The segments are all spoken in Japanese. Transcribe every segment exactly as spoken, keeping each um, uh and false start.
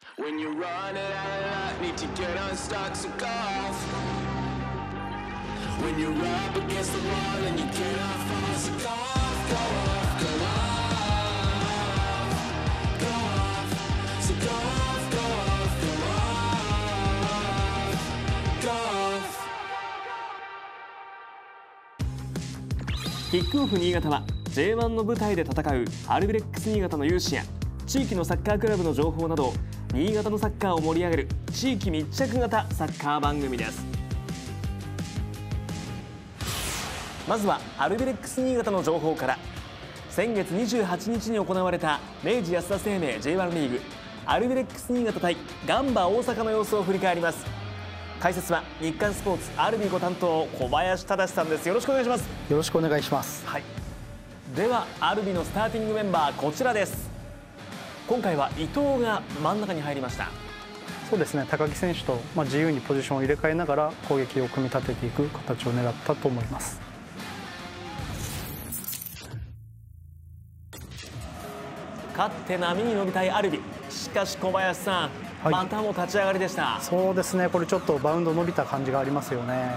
When you're running out of luck, need to get unstuck, so go off. When you're up against the wall and you cannot fall, so go off, go off, go off, go off, so go off, go off, go off, go off. キックオフ新潟は ジェイワン の舞台で戦うアルビレックス新潟の勇姿や地域のサッカークラブの情報など新潟のサッカーを盛り上げる地域密着型サッカー番組です。まずはアルビレックス新潟の情報から。先月にじゅうはちにちに行われた明治安田生命 ジェイワン リーグアルビレックス新潟対ガンバ大阪の様子を振り返ります。解説は日刊スポーツアルビご担当小林正さんです。よろしくお願いします。 よろしくお願いします。 はい、ではアルビのスターティングメンバーこちらです。今回は伊藤が真ん中に入りました。 そうですね、高木選手と、まあ、自由にポジションを入れ替えながら攻撃を組み立てていく形を狙ったと思います。 勝って波に乗りたいアルビ、しかし小林さん、はい、またも立ち上がりでした。 そうですね、これちょっとバウンド伸びた感じがありますよね、はい、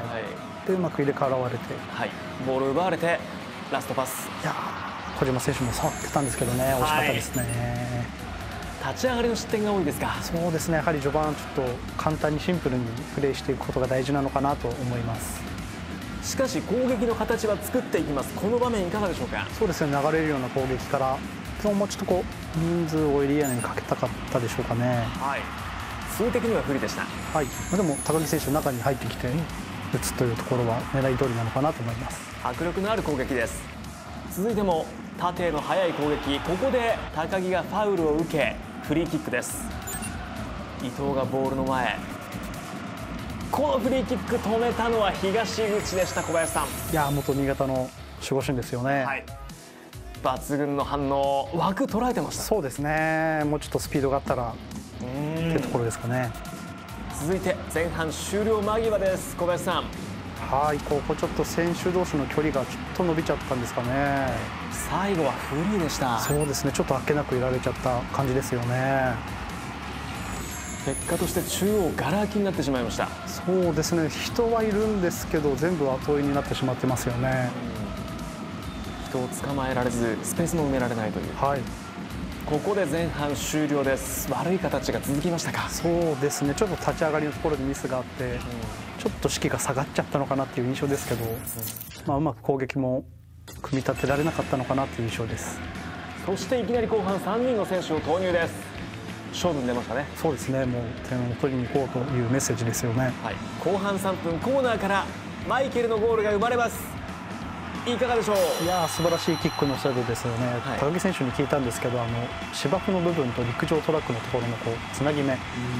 でうまく入れ替われて、 はい、ボール奪われてラストパス。 いや小島選手も触ってたんですけどね、惜しかったですね、 はい、立ち上がりの失点が多いですか。 そうですね、やはり序盤ちょっと簡単にシンプルにプレーしていくことが大事なのかなと思います。 しかし攻撃の形は作っていきます。この場面いかがでしょうか。そうですね、流れるような攻撃からもうちょっとこう人数をエリアにかけたかったでしょうかね。 はい、数的には不利でした。 はい、でも高木選手中に入ってきて打つというところは狙い通りなのかなと思います。 迫力のある攻撃です。続いても縦への速い攻撃。ここで高木がファウルを受けフリーキックです。伊藤がボールの前、このフリーキック止めたのは東口でした。小林さん、 いや元新潟の守護神ですよね。 はい、抜群の反応、枠捉えてました。 そうですね、もうちょっとスピードがあったらってところですかね。 続いて前半終了間際です。小林さん、 はい、ここちょっと選手同士の距離がちょっと伸びちゃったんですかね。 最後はフリーでした。 そうですね、ちょっとあっけなくいられちゃった感じですよね。 結果として中央がら空きになってしまいました。 そうですね、人はいるんですけど全部後追いになってしまってますよね。 人を捕まえられずスペースも埋められないという、はい、ここで前半終了です。悪い形が続きましたか。 そうですね、ちょっと立ち上がりのところでミスがあって、うん、ちょっと士気が下がっちゃったのかなっていう印象ですけど、うん、まあ、うまく攻撃も組み立てられなかったのかなっていう印象です。 そしていきなり後半さんにんの選手を投入です。勝負に出ましたね。 そうですね、もう点を取りに行こうというメッセージですよね。 はい、後半さんぷんコーナーからマイケルのゴールが生まれます。いかがでしょう。 いや素晴らしいキックの精度ですよね、はい、高木選手に聞いたんですけど、あの芝生の部分と陸上トラックのところのこうつなぎ目、うん、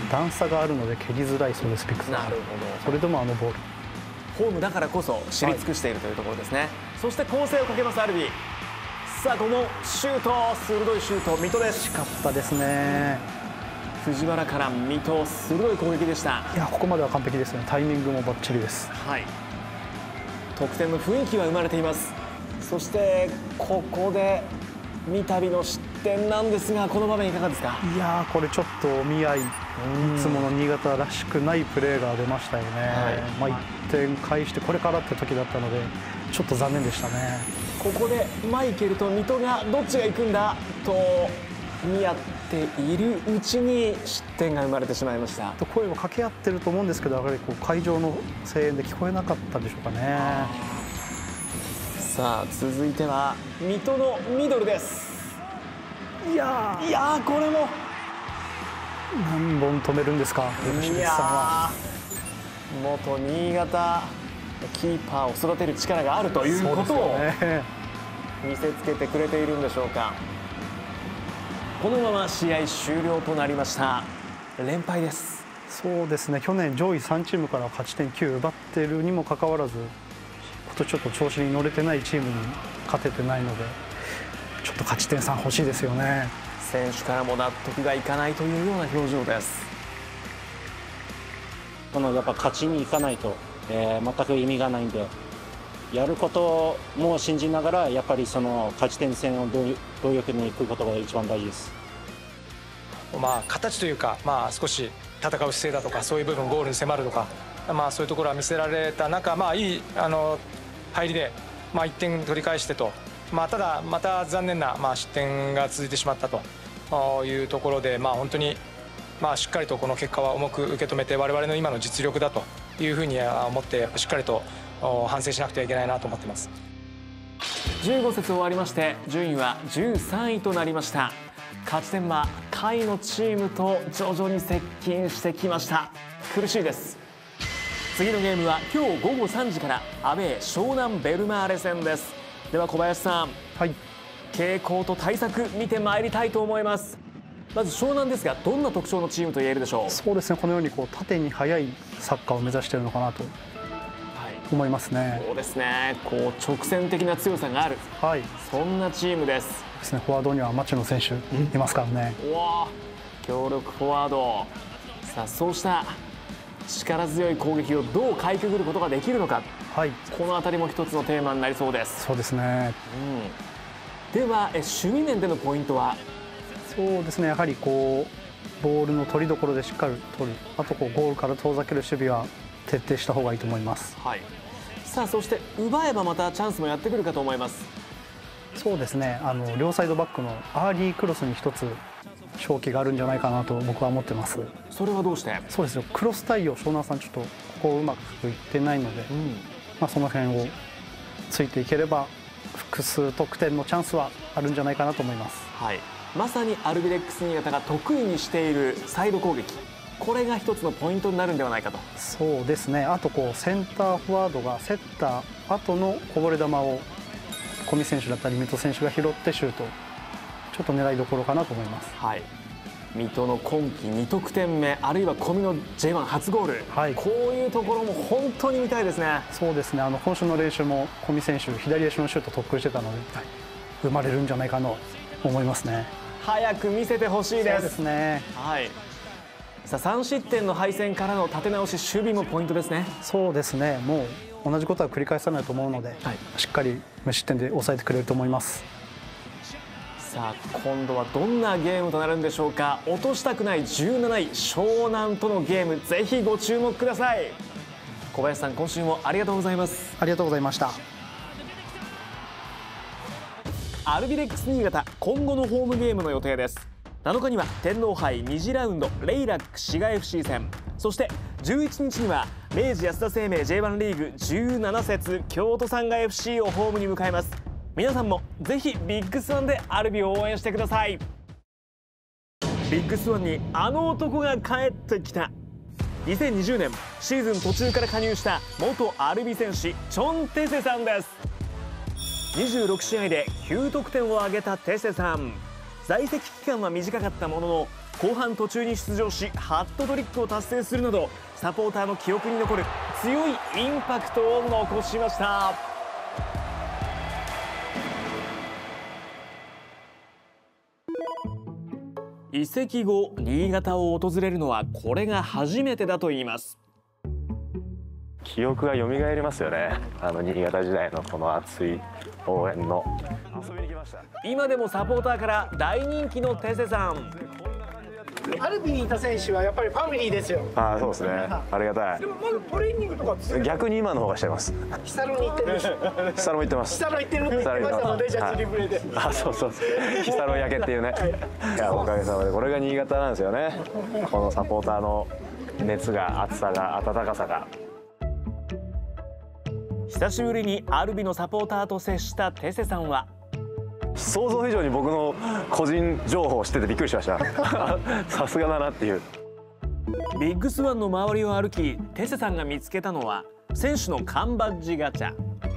段差があるので蹴りづらいそうです。ピックなるほど。 それでもあのボール、 ホームだからこそ知り尽くしているというところですね。はい、そして攻勢をかけますアルビ。さあこのシュート、鋭いシュート、水戸です。 惜しかったですね。 藤原から水戸、鋭い攻撃でした。 いやここまでは完璧ですね。タイミングもバッチリです。 はい、得点の雰囲気は生まれています。そしてここで三度の失点なんですが、この場面いかがですか。 いやこれちょっとお見合い、いつもの新潟らしくないプレーが出ましたよね。はい、まあ、いってん返してこれからって時だったのでちょっと残念でしたね。 ここでマイケルと水戸がどっちが行くんだと見合っているうちに失点が生まれてしまいました。 声を掛け合ってると思うんですけど、やはりこう会場の声援で聞こえなかったでしょうかね。 さあ続いては水戸のミドルです。 いやいやこれも何本止めるんですか。 いや元新潟キーパーを育てる力があるということを見せつけてくれているんでしょうか。このまま試合終了となりました。連敗です。 そうですね、去年上位さんチームから勝ち点きゅう奪っているにもかかわらず、今年ちょっと調子に乗れてないチームに勝ててないので、ちょっと勝ち点さん欲しいですよね。 選手からも納得がいかないというような表情です。 このやっぱ勝ちにいかないと、えー、全く意味がないんで、やることも信じながらやっぱりその勝ち点戦を貪欲にいくことが一番大事です。 まあ、形というか、まあ、少し戦う姿勢だとかそういう部分ゴールに迫るとか、まあ、そういうところは見せられた中、まあ、いいあの入りで、まあ、いってん取り返してと、まあ、ただまた残念な、まあ、失点が続いてしまったというところで、まあ、本当に、まあ、しっかりとこの結果は重く受け止めて我々の今の実力だというふうに思ってしっかりと反省しなくてはいけないなと思っています。 じゅうご節終わりまして順位はじゅうさんいとなりました。勝ち点は下位のチームと徐々に接近してきました。苦しいです。次のゲームは今日ごごさんじからアウェー湘南ベルマーレ戦です。では小林さん、 はい、 傾向と対策見てまいりたいと思います。まず湘南ですが、どんな特徴のチームと言えるでしょう。 そうですね、このようにこう縦に速いサッカーを目指しているのかなと思いますね。 そうですね、こう直線的な強さがある、 はい、 そんなチームです。 ですね、フォワードには町野選手いますからね。 うわ、強力フォワード。さあ、そうした力強い攻撃をどうかいくぐることができるのか、 はい、 この辺りも一つのテーマになりそうです。 そうですね、 うん、ではえ守備面でのポイントは。 そうですね、やはりこうボールの取りどころでしっかり取る、あとこうゴールから遠ざける守備は徹底した方がいいと思います。 はい、さあそして奪えばまたチャンスもやってくるかと思います。 そうですね、あの両サイドバックのアーリークロスに一つ勝機があるんじゃないかなと僕は思ってます。 それはどうして？ そうですよ、クロス対応湘南さんちょっとここうまくいってないので、うん、まあ、その辺をついていければ複数得点のチャンスはあるんじゃないかなと思います。 はい、まさにアルビレックス新潟が得意にしているサイド攻撃、これが一つのポイントになるんではないかと。 そうですね、あとこうセンターフォワードが競った後のこぼれ球を小見選手だったり水戸選手が拾ってシュート、ちょっと狙いどころかなと思います。 はい、水戸の今季に得点目、あるいは小見の ジェイワン 初ゴール、はい、こういうところも本当に見たいですね。 そうですね、あの今週の練習も小見選手左足のシュート得意してたので、はい、生まれるんじゃないかと思いますね。 早く見せてほしいです。 そうですね、はい、 さあさん失点の敗戦からの立て直し、守備もポイントですね。 そうですね、もう同じことは繰り返さないと思うので、はい、しっかり無失点で抑えてくれると思います。 さあ今度はどんなゲームとなるんでしょうか。落としたくないじゅうなない湘南とのゲーム、ぜひご注目ください。小林さん、今週もありがとうございます。 ありがとうございました。 アルビレックス新潟、今後のホームゲームの予定です。なのかには天皇杯に次ラウンドレイラック滋賀 エフシー 戦、そしてじゅういちにちには明治安田生命 ジェイワン リーグじゅうなな節京都サンガ エフシー をホームに迎えます。皆さんもぜひビッグスワンでアルビを応援してください。ビッグスワンにあの男が帰ってきた。にせんにじゅうねんシーズン途中から加入した元アルビ戦士チョン・テセさんです。にじゅうろくしあいできゅう得点を挙げたテセさん、在籍期間は短かったものの後半途中に出場しハットトリックを達成するなどサポーターの記憶に残る強いインパクトを残しました。移籍後新潟を訪れるのはこれが初めてだといいます。 記憶が蘇りますよね。あの新潟時代のこの熱い応援の。遊びに来ました。 今でもサポーターから大人気のテセさん。 アルビにいた選手はやっぱりファミリーですよ。 ああ、そうですね。ありがたい。 でもまだトレーニングとか逆に今の方がしてます。 久野に行ってるし。 久野も行ってます。 久野行ってるって言ってましたので、じゃあ釣り船で。 あ、そうそう。久野焼けっていうね。はい、いや、おかげさまでこれが新潟なんですよね。このサポーターの熱が、熱さが、温かさが。 久しぶりにアルビのサポーターと接したテセさんは、 想像以上に僕の個人情報を知っててびっくりしました。さすがだなっていう。 ビッグスワンの周りを歩き、テセさんが見つけたのは選手の缶バッジガチャ。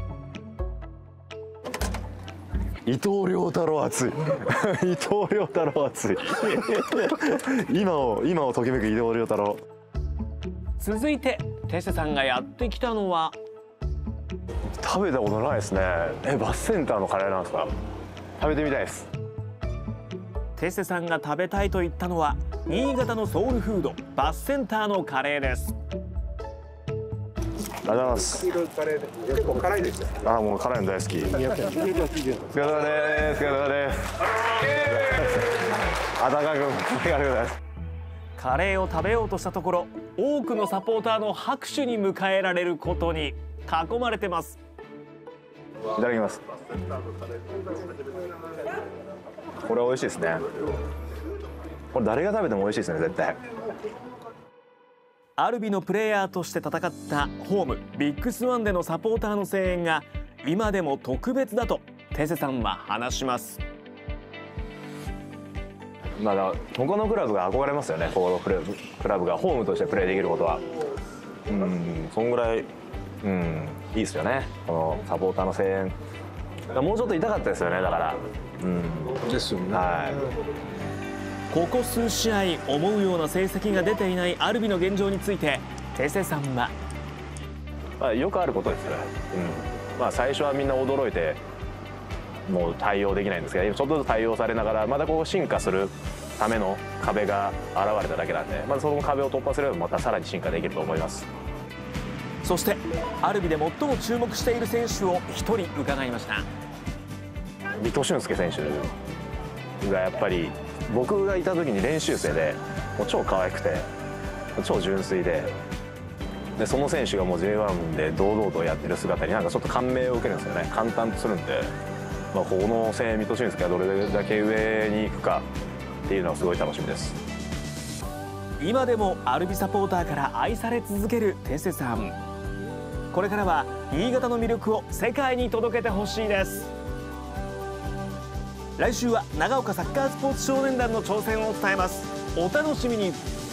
伊藤涼太郎熱い。伊藤涼太郎熱い。今を今をときめく伊藤涼太郎。 続いてテセさんがやってきたのは、 食べたことないですね。え、バスセンターのカレーなんですか。食べてみたいです。 テセさんが食べたいと言ったのは新潟のソウルフードバスセンターのカレーです。 ありがとうございます。 結構辛いですよ。 あ、もう辛いの大好き。お疲れ様です。お疲れ様です。 温かくありがとうございます。 カレーを食べようとしたところ、多くのサポーターの拍手に迎えられることに囲まれてます。 いただきます。これ美味しいですね。これ誰が食べても美味しいですね、絶対。 アルビのプレイヤーとして戦ったホームビッグスワンでのサポーターの声援が今でも特別だとテセさんは話します。 まだ他のクラブが憧れますよね。このクラブクラブがホームとしてプレーできることは、うん、そんぐらい、うん、いいですよね。このサポーターの声援もうちょっと痛かったですよね。だから、うん、 ですよね。 はい。 ここ数試合思うような成績が出ていないアルビの現状についてテセさんは、 まあ、よくあることですよね。うん、まあ最初はみんな驚いてもう対応できないんですけど、ちょっとずつ対応されながらまたこう進化するための壁が現れただけなんで、まずその壁を突破すればまたさらに進化できると思います。 そしてアルビで最も注目している選手を一人伺いました。 水戸俊介選手がやっぱり僕がいた時に練習生でもう超可愛くて超純粋で、でその選手がもう ジェイワン で堂々とやってる姿になんかちょっと感銘を受けるんですよね。簡単とするんで、まあ、この水戸俊介がどれだけ上に行くかっていうのはすごい楽しみです。 今でもアルビサポーターから愛され続けるテセさん。これからは新潟の魅力を世界に届けてほしいです。来週は長岡サッカースポーツ少年団の挑戦を伝えます。お楽しみに。